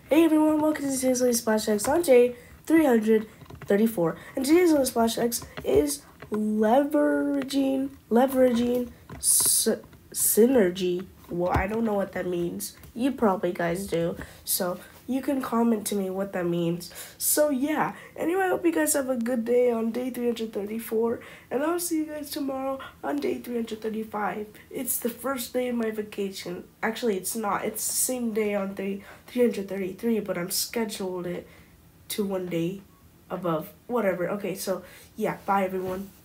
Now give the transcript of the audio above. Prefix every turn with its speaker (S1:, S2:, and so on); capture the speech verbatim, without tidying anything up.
S1: Hey everyone, welcome to today's Daily Splash X on J three thirty-four. And today's Daily Splash X is leveraging, leveraging sy- synergy. Well, I don't know what that means. You probably guys do. So you can comment to me what that means. So yeah, anyway, I hope you guys have a good day on day three thirty-four. And I'll see you guys tomorrow on day three thirty-five. It's the first day of my vacation. Actually, it's not. It's the same day on day three thirty-three, but I'm scheduled it to one day above. Whatever. Okay, so yeah, bye everyone.